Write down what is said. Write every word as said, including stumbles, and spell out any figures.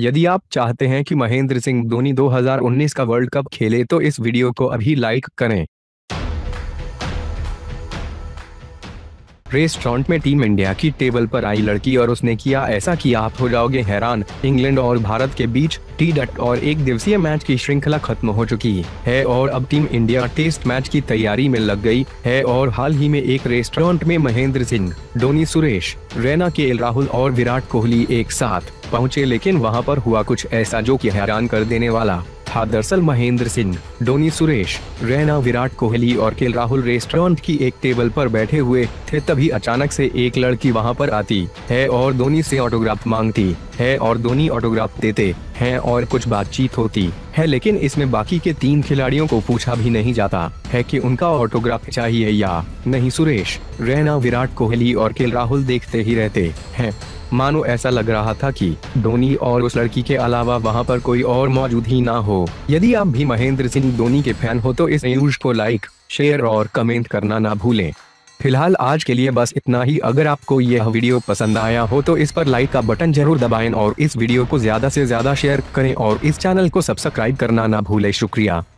यदि आप चाहते हैं कि महेंद्र सिंह धोनी दो हज़ार उन्नीस का वर्ल्ड कप खेले तो इस वीडियो को अभी लाइक करें। रेस्टोरेंट में टीम इंडिया की टेबल पर आई लड़की और उसने किया ऐसा कि आप हो जाओगे हैरान। इंग्लैंड और भारत के बीच टी डट और एक दिवसीय मैच की श्रृंखला खत्म हो चुकी है और अब टीम इंडिया टेस्ट मैच की तैयारी में लग गई है। और हाल ही में एक रेस्टोरेंट में महेंद्र सिंह धोनी, सुरेश रैना, के राहुल और विराट कोहली एक साथ पहुंचे, लेकिन वहां पर हुआ कुछ ऐसा जो कि हैरान कर देने वाला था। दरअसल महेंद्र सिंह धोनी, सुरेश रैना, विराट कोहली और के राहुल रेस्टोरेंट की एक टेबल पर बैठे हुए थे, तभी अचानक से एक लड़की वहां पर आती है और धोनी से ऑटोग्राफ मांगती है और धोनी ऑटोग्राफ देते हैं और कुछ बातचीत होती है। लेकिन इसमें बाकी के तीन खिलाड़ियों को पूछा भी नहीं जाता है कि उनका ऑटोग्राफ चाहिए या नहीं। सुरेश रैना, विराट कोहली और के राहुल देखते ही रहते हैं, मानो ऐसा लग रहा था कि धोनी और उस लड़की के अलावा वहां पर कोई और मौजूद ही ना हो। यदि आप भी महेंद्र सिंह धोनी के फैन हो तो इस न्यूज को लाइक, शेयर और कमेंट करना ना भूलें। फिलहाल आज के लिए बस इतना ही। अगर आपको यह वीडियो पसंद आया हो तो इस पर लाइक का बटन जरूर दबाएं और इस वीडियो को ज्यादा से ज्यादा शेयर करें और इस चैनल को सब्सक्राइब करना ना भूलें। शुक्रिया।